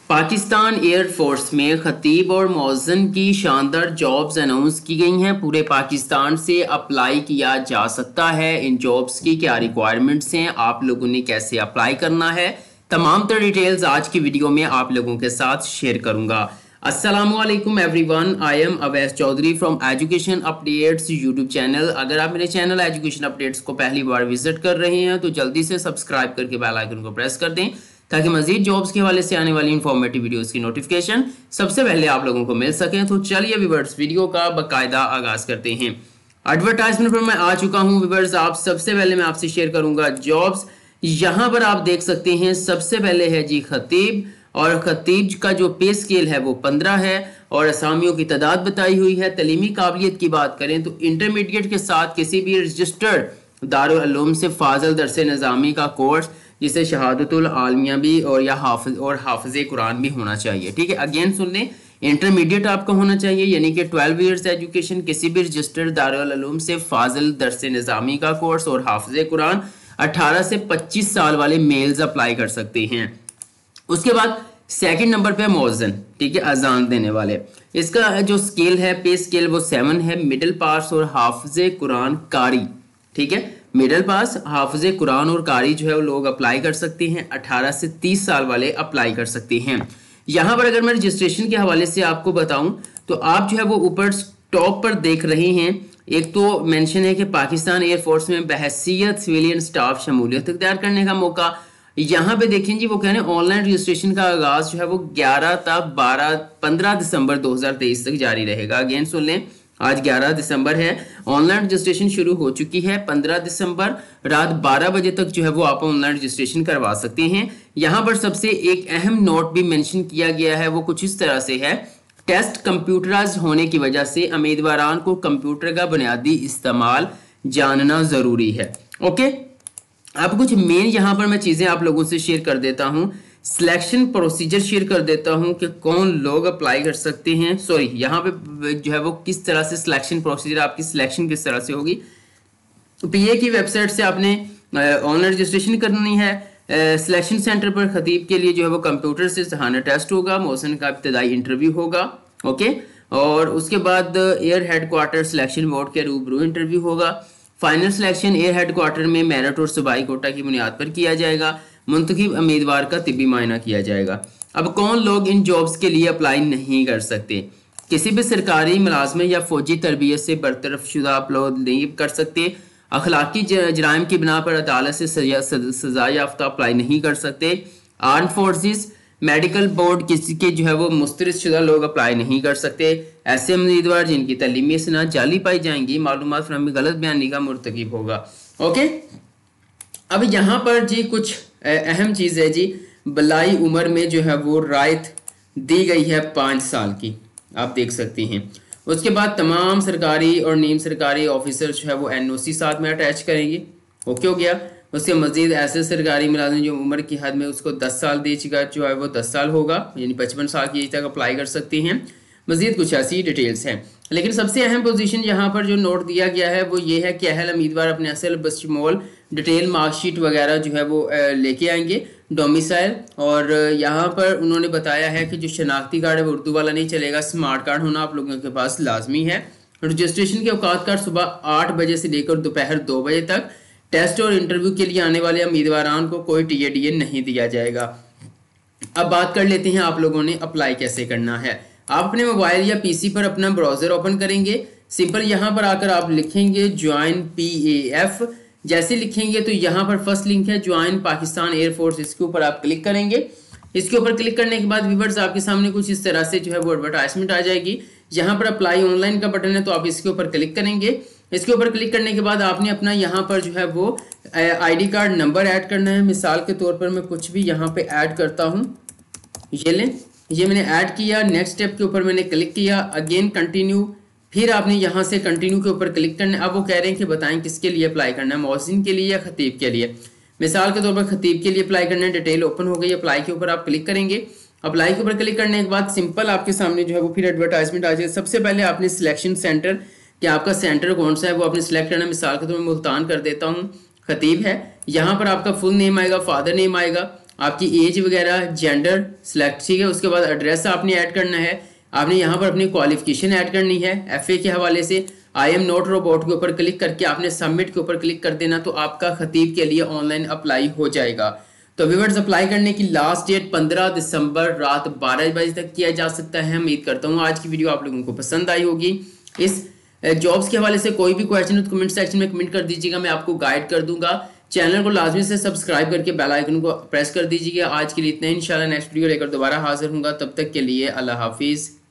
Pakistan air force में खतीब और मौज़न की शानदार जॉब्स अनाउंस की गई हैं। पूरे पाकिस्तान से अप्लाई किया जा सकता है। इन जॉब्स की क्या रिक्वायरमेंट्स हैं, आप लोगों ने कैसे अप्लाई करना है, तमाम तर डिटेल्स आज की वीडियो में आप लोगों के साथ शेयर करूंगा। अस्सलामुअलैकुम everyone, I am Awais Chaudhry from education updates YouTube channel. अगर आप मेरे चैनल एजुकेशन अपडेट्स को पहली बार विजिट कर रहे हैं तो जल्दी से सब्सक्राइब करके बेल आइकन को प्रेस कर दें ताकि मजीद जॉब्स के हवाले से आने वाली इंफॉर्मेटिव वीडियोस की नोटिफिकेशन सबसे पहले आप लोगों को मिल सकें। तो चलिए व्यूअर्स, वीडियो का बाकायदा आगाज करते हैं। एडवर्टाइजमेंट पर मैं आ चुका हूं व्यूअर्स। आप सबसे पहले मैं आपसे शेयर करूंगा जॉब्स। यहां पर आप देख सकते हैं, सबसे पहले है जी खतीब, और खतीब का जो पे स्केल है वो 15 है और असामियों की तादाद बताई हुई है। तलीमी काबिलियत की बात करें तो इंटरमीडिएट के साथ किसी भी रजिस्टर्ड दारुल उलूम से फाजल दरसे निज़ामी का कोर्स, जिसे शहादतुल आलमिया भी और या हाफिज कुरान भी होना चाहिए। ठीक है, अगेन सुन लें, इंटरमीडिएट आपका होना चाहिए, यानी कि 12 ईयर्स एजुकेशन, किसी भी रजिस्टर्ड दारुल उलूम से फाजल दरसे निज़ामी का कोर्स और हाफिज कुरान। 18 से 25 साल वाले मेल्स अप्लाई कर सकते हैं। उसके बाद सेकंड नंबर पे मौज़न, ठीक है, अजान देने वाले। इसका जो स्केल है, पे स्केल, वो 7 है। मिडिल पास और हाफिज कुरान कारी, ठीक है, मिडिल पास, हाफिज कुरान और कारी जो है वो लोग अप्लाई कर सकते हैं। 18 से 30 साल वाले अप्लाई कर सकते हैं। यहाँ पर अगर मैं रजिस्ट्रेशन के हवाले से आपको बताऊं तो आप जो है वो ऊपर टॉप पर देख रहे हैं, एक तो मेंशन है कि पाकिस्तान एयरफोर्स में बहैसियत सिविलियन स्टाफ शमूलियत इख्तियार करने का मौका। यहाँ पे देखें जी, वो कह रहे हैं ऑनलाइन रजिस्ट्रेशन का आगाज जो है वो 15 दिसंबर 2023 तक जारी रहेगा। अगेन सुन लें, आज 11 दिसंबर है, ऑनलाइन रजिस्ट्रेशन शुरू हो चुकी है। 15 दिसंबर रात 12 बजे तक जो है वो आप ऑनलाइन रजिस्ट्रेशन करवा सकते हैं। यहाँ पर सबसे एक अहम नोट भी मेंशन किया गया है, वो कुछ इस तरह से है, टेस्ट कंप्यूटराइज्ड होने की वजह से उम्मीदवारान को कंप्यूटर का बुनियादी इस्तेमाल जानना जरूरी है। ओके, अब कुछ मेन यहाँ पर मैं चीजें आप लोगों से शेयर कर देता हूँ। सिलेक्शन प्रोसीजर शेयर कर देता हूं कि कौन लोग अप्लाई कर सकते हैं। सॉरी, यहाँ पे जो है वो किस तरह से सिलेक्शन प्रोसीजर, आपकी सिलेक्शन किस तरह से होगी। पीए की वेबसाइट से आपने ऑनलाइन रजिस्ट्रेशन करनी है। सिलेक्शन सेंटर पर खतीब के लिए जो है वो कंप्यूटर से सहाना टेस्ट होगा, मौसम का इब्तदाई इंटरव्यू होगा। ओके, और उसके बाद एयर हेडक्वार्टर सिलेक्शन बोर्ड के रूबरू इंटरव्यू होगा। फाइनल सिलेक्शन एयर हेडक्वार्टर में मेरिट और सूबाई कोटा की बुनियाद पर किया जाएगा। मुंतखब उम्मीदवार का तिब्बी मायना किया जाएगा। अब कौन लोग इन जॉब्स के लिए अप्लाई नहीं कर सकते? किसी भी सरकारी मुलाजमे या फौजी तरबियत से बरतरफ शुदा अपलोड नहीं कर सकते। अखलाकी जराइम की बिना पर अदालत से सजा याफ्ता अप्लाई नहीं कर सकते। आर्म फोर्सेस, मेडिकल बोर्ड किसी के जो है वो मुस्तरद शुदा लोग अप्लाई नहीं कर सकते। ऐसे उम्मीदवार जिनकी तलीमी सनद जाली पाई जाएंगी, मालूमात फरहमी गलत बयानी का मुर्तकिब होगा। ओके, अब यहाँ पर जी कुछ अहम चीज़ है जी, बलाई उम्र में जो है वो रायत दी गई है 5 साल की, आप देख सकते हैं। उसके बाद तमाम सरकारी और नीम सरकारी ऑफिसर जो है वो एनओसी साथ में अटैच करेंगे। ओके हो गया। उसके मजीद ऐसे सरकारी मुलाजिम जो उम्र की हद में उसको 10 साल दी जो है वो 10 साल होगा, यानी 55 साल की एज तक अप्लाई कर सकते हैं। मजीद कुछ ऐसी डिटेल्स हैं, लेकिन सबसे अहम पोजीशन यहाँ पर जो नोट दिया गया है वो ये है कि अहल उम्मीदवार अपने असल बशमोल डिटेल मार्कशीट वगैरह जो है वो लेके आएंगे, डोमिसाइल। और यहाँ पर उन्होंने बताया है कि जो शनाख्ती कार्ड है वो उर्दू वाला नहीं चलेगा, स्मार्ट कार्ड होना आप लोगों के पास लाजमी है। रजिस्ट्रेशन के औकात कार्ड सुबह 8 बजे से लेकर दोपहर 2 बजे तक। टेस्ट और इंटरव्यू के लिए आने वाले उम्मीदवारान को कोई टीए नहीं दिया जाएगा। अब बात कर लेते हैं आप लोगों ने अप्लाई कैसे करना है। आप अपने मोबाइल या पीसी पर अपना ब्राउजर ओपन करेंगे। सिंपल यहाँ पर आकर आप लिखेंगे ज्वाइन PAF। जैसे लिखेंगे तो यहाँ पर फर्स्ट लिंक है ज्वाइन पाकिस्तान एयरफोर्स, इसके ऊपर आप क्लिक करेंगे। इसके ऊपर क्लिक करने के बाद व्यूअर्स आपके सामने कुछ इस तरह से जो है वो एडवर्टाइजमेंट आ जाएगी। यहाँ पर अप्लाई ऑनलाइन का बटन है, तो आप इसके ऊपर क्लिक करेंगे। इसके ऊपर क्लिक करने के बाद आपने अपना यहाँ पर जो है वो ID कार्ड नंबर ऐड करना है। मिसाल के तौर पर मैं कुछ भी यहाँ पे ऐड करता हूँ, ये लें, ये मैंने ऐड किया। नेक्स्ट स्टेप के ऊपर मैंने क्लिक किया, अगेन कंटिन्यू, फिर आपने यहाँ से कंटिन्यू के ऊपर क्लिक करना है। अब वो कह रहे हैं कि बताएं किसके लिए अप्लाई करना है, मौज़िन के लिए या खतीब के लिए। मिसाल के तौर पर खतीब के लिए अप्लाई करना है। डिटेल ओपन हो गई, अप्लाई के ऊपर आप क्लिक करेंगे। अप्लाई के ऊपर क्लिक करने के बाद सिंपल आपके सामने जो है वो फिर एडवर्टाइजमेंट आ जाए। सबसे पहले आपने सिलेक्शन सेंटर, कि आपका सेंटर कौन सा है वो आपने सिलेक्ट करना है। मिसाल के तौर पर मुल्तान कर देता हूँ, खतीब है। यहाँ पर आपका फुल नेम आएगा, फादर नेम आएगा, आपकी एज वगैरह, जेंडर सेलेक्ट, ठीक है। उसके बाद एड्रेस आपने ऐड करना है। आपने यहाँ पर अपनी क्वालिफिकेशन ऐड करनी है एफए के हवाले से। आई एम नॉट रोबोट के ऊपर क्लिक करके आपने सबमिट के ऊपर क्लिक कर देना, तो आपका खतीब के लिए ऑनलाइन अप्लाई हो जाएगा। तो व्यूअर्स, अप्लाई करने की लास्ट डेट 15 दिसंबर रात 12 बजे तक किया जा सकता है। उम्मीद करता हूँ आज की वीडियो आप लोगों को पसंद आई होगी। इस जॉब्स के हवाले से कोई भी क्वेश्चन हो तो कमेंट सेक्शन में कमेंट कर दीजिएगा, मैं आपको गाइड कर दूंगा। चैनल को लाजमी से सब्सक्राइब करके बेल आइकन को प्रेस कर दीजिएगा। आज के लिए इतना ही, इंशाल्लाह नेक्स्ट वीडियो लेकर दोबारा हाजिर होऊंगा। तब तक के लिए अल्लाह हाफिज़।